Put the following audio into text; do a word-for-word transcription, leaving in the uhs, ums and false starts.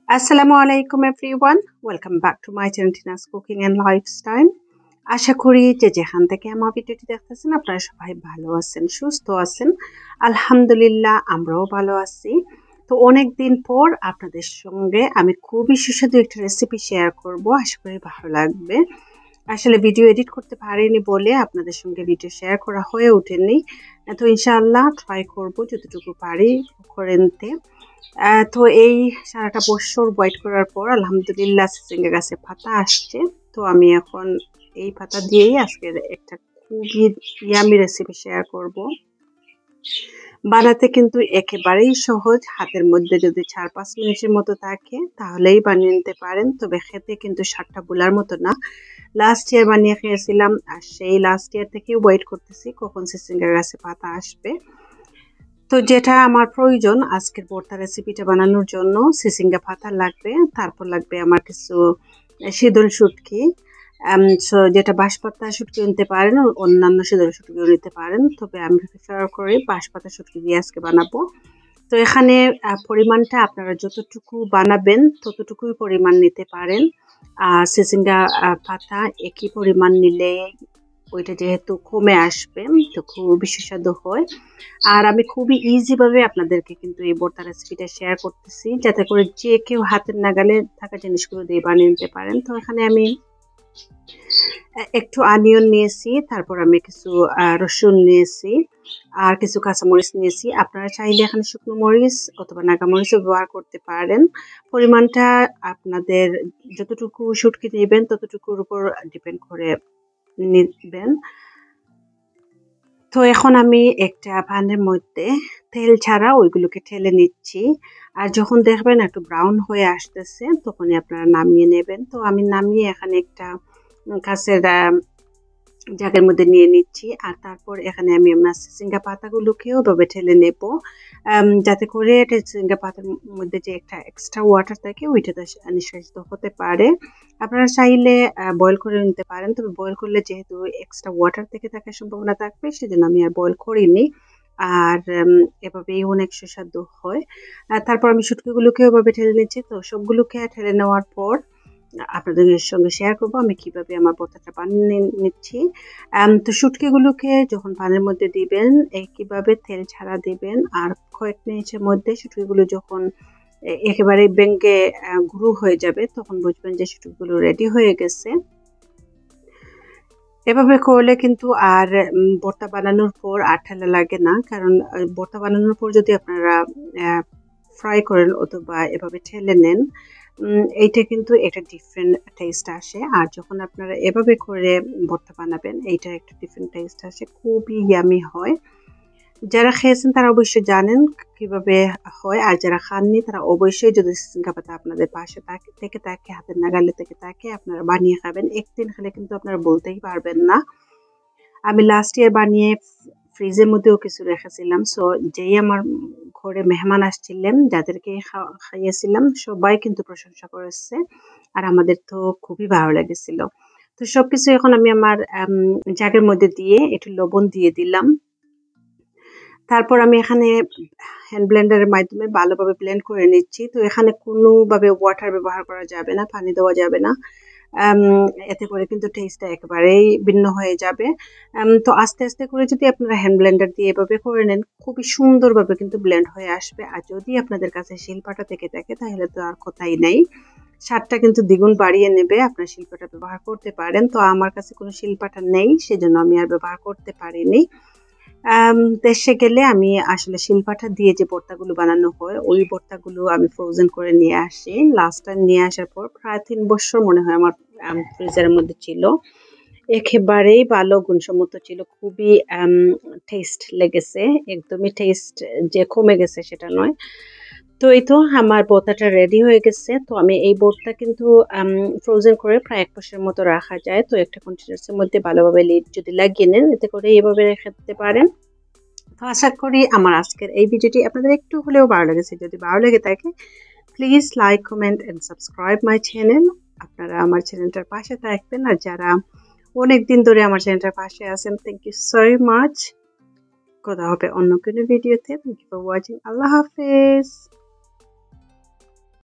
Assalamu alaikum everyone. Welcome back to my channel Tina's Cooking and Lifestyle. আশা করি যে যেখান থেকে আমার ভিডিওটি দেখতেছেন আপনারা সবাই ভালো আছেন, সুস্থ আছেন। আলহামদুলিল্লাহ আমরাও ভালো আছি। তো অনেক দিন পর আপনাদের সঙ্গে আমি খুবই সুস্বাদু একটা রেসিপি শেয়ার করব, আশা করি ভালো লাগবে। আসলে ভিডিও এডিট করতে পারিনি বলে আপনাদের সঙ্গে ভিডিও শেয়ার করা হয়ে ওঠেনি। তো ইনশাআল্লাহ ট্রাই করব যতটুকু পারি করে নিতে। তো এই সারাটা বছর ওয়েট করার পর আলহামদুলিল্লাহ সিসিঙ্গা গাছে পাতা আসছে। তো আমি এখন এই পাতা দিয়েই আজকে একটা খুবই ইয়ামি রেসিপি শেয়ার করব। বানাতে কিন্তু একেবারেই সহজ, হাতের মধ্যে যদি চার পাঁচ মিনিটের মতো থাকে তাহলেই বানিয়ে নিতে পারেন। তবে খেতে কিন্তু সাতটা বোলার মতো না। লাস্ট ইয়ার বানিয়ে খেয়েছিলাম, আর সেই লাস্ট ইয়ার থেকে ওয়েট করতেছি কখন সিসিঙ্গা গাছে পাতা আসবে। তো যেটা আমার প্রয়োজন আজকের ভর্তা রেসিপিটা বানানোর জন্য, সিসিঙ্গা পাতা লাগবে, তারপর লাগবে আমার কিছু শীতল শুটকি। সো যেটা বাঁশপাতা শুটকি নিতে পারেন, অন্যান্য শীতল শুটকিও নিতে পারেন, তবে আমি প্রিফার করি বাঁশপাতা শুটকি দিয়ে আজকে বানাবো। তো এখানে পরিমাণটা আপনারা যতটুকু বানাবেন ততটুকুই পরিমাণ নিতে পারেন। আর সিসিঙ্গা পাতা একই পরিমাণ নিলে ওইটা যেহেতু কমে আসবে তো খুবই সুস্বাদু হয়। আর আমি খুবই ইজিভাবে আপনাদেরকে কিন্তু এই ভর্তা রেসিপিটা শেয়ার করতেছি, যাতে করে যে কেউ হাতের নাগালে থাকা জিনিসগুলো দিয়ে বানিয়ে নিতে পারেন। তো এখানে আমি একটু অনিয়ন নিয়েছি, তারপর আমি কিছু রসুন নিয়েছি, আর কিছু কাঁচামরিচ নিয়েছি। আপনারা চাইলে এখানে শুকনো মরিচ অথবা নাগা মরিচও ব্যবহার করতে পারেন। পরিমাণটা আপনাদের যতটুকু শুটকি নেবেন ততটুকুর উপর ডিপেন্ড করে নিবেন। তো এখন আমি একটা প্যানের মধ্যে তেল ছাড়া ওইগুলোকে ঠেলে নিচ্ছি। আর যখন দেখবেন একটু ব্রাউন হয়ে আসতেছে তখনই আপনারা নামিয়ে নেবেন। তো আমি নামিয়ে এখানে একটা কাঁচের জাগের মধ্যে নিয়ে নিচ্ছি। আর তারপর এখানে আমি আমার সিসিঙ্গা পাতাগুলোকেও ওভাবে ঠেলে নেব, যাতে করে সিসিঙ্গা পাতার মধ্যে যে একটা এক্সট্রা ওয়াটার থাকে ওইটা নিষ্কাশিত হতে পারে। আপনারা চাইলে বয়েল করে নিতে পারেন, তবে বয়েল করলে যেহেতু এক্সট্রা ওয়াটার থেকে থাকার সম্ভাবনা থাকবে সেজন্য আমি আর বয়েল করিনি। আর এভাবেই অনেক সুস্বাদু হয়। তারপর আমি শুটকিগুলোকে ওভাবে ঠেলে নিচ্ছি। তো সবগুলোকে ঠেলে নেওয়ার পর আপনাদের সঙ্গে শেয়ার করবো আমি কিভাবে আমার ভর্তাটা বানিয়ে নিচ্ছি। তো শুটকিগুলোকে যখন পানির মধ্যে দিবেন একইভাবে তেল ছাড়া দিবেন, আর কয়েক মিনিটের মধ্যে শুটকিগুলো যখন একেবারে ভেঙে গুঁড়ো হয়ে যাবে তখন বুঝবেন যে শুটকিগুলো রেডি হয়ে গেছে। এভাবে করলে কিন্তু আর ভর্তা বানানোর পর আর ঠেলা লাগে না, কারণ ভর্তা বানানোর পর যদি আপনারা ফ্রাই করেন অথবা এভাবে ঠেলে নেন এইটা কিন্তু একটা ডিফারেন্ট টেস্ট আসে। আর যখন আপনারা এভাবে করে ভর্তা বানাবেন এইটা একটা ডিফারেন্ট টেস্ট আসে, খুবই ইয়ামি হয়। যারা খেয়েছেন তারা অবশ্যই জানেন কিভাবে হয়, আর যারা খাননি তারা অবশ্যই যদি সিসিঙ্গা পাতা আপনাদের পাশে থেকে থাকে, হাতের নাগালে থেকে থাকে, আপনারা বানিয়ে খাবেন। একদিন খেলে কিন্তু আপনারা বলতেই পারবেন না। আমি লাস্ট ইয়ার বানিয়ে ফ্রিজের মধ্যেও কিছু রেখেছিলাম। সো যেই আমার ঘরে মেহমান আসছিলেন যাদেরকে খাইয়েছিলাম সবাই কিন্তু প্রশংসা করেছে, আর আমাদের তো খুবই ভালো লেগেছিল। তো সবকিছু এখন আমি আমার জাগের মধ্যে দিয়ে একটু লবণ দিয়ে দিলাম। তারপর আমি এখানে হ্যান্ড ব্লেন্ডারের মাধ্যমে ভালোভাবে ব্লেন্ড করে নিচ্ছি। তো এখানে কোনোভাবে ওয়াটার ব্যবহার করা যাবে না, পানি দেওয়া যাবে না, এতে করে কিন্তু টেস্টটা একেবারেই ভিন্ন হয়ে যাবে। তো আস্তে আস্তে করে যদি আপনারা হ্যান্ড ব্লেন্ডার দিয়ে এভাবে করে নেন খুবই সুন্দরভাবে কিন্তু ব্লেন্ড হয়ে আসবে। আর যদি আপনাদের কাছে শিলপাটা থেকে থাকে তাহলে তো আর কথাই নেই, স্বাদটা কিন্তু দ্বিগুণ বাড়িয়ে নেবে। আপনার শিলপাটা ব্যবহার করতে পারেন। তো আমার কাছে কোনো শিলপাটা নেই সেজন্য আমি আর ব্যবহার করতে পারিনি। দেশে গেলে আমি আসলে শিলপাটা দিয়ে যে ভর্তাগুলো বানানো হয় ওই ভর্তাগুলো আমি ফ্রোজেন করে নিয়ে আসি। লাস্ট টাইম নিয়ে আসার পর প্রায় তিন বছর মনে হয় আমার ফ্রিজারের মধ্যে ছিল, একেবারেই ভালো গুণসম্মত ছিল, খুবই টেস্ট লেগেছে, একদমই টেস্ট যে কমে গেছে সেটা নয়। তো এই তো আমার ভর্তাটা রেডি হয়ে গেছে। তো আমি এই ভর্তা কিন্তু ফ্রোজেন করে প্রায় এক মাসের মতো রাখা যায়। তো একটা কন্টেনারের মধ্যে ভালোভাবে লিড যদি লাগিয়ে নেন এতে করে এইভাবে রেখে দিতে পারেন। তো আশা করি আমার আজকের এই ভিডিওটি আপনাদের একটু হলেও ভালো লেগেছে। যদি ভালো লেগে থাকে please like, comment and subscribe my channel. আপনারা আমার চ্যানেলটার পাশে থাকবেন, আর যারা অনেক দিন ধরে আমার চ্যানেলটার পাশে আছেন থ্যাংক ইউ সো মাচ। কথা হবে অন্য কোনো ভিডিওতে। Thank you for watching. আল্লাহ হাফেজ।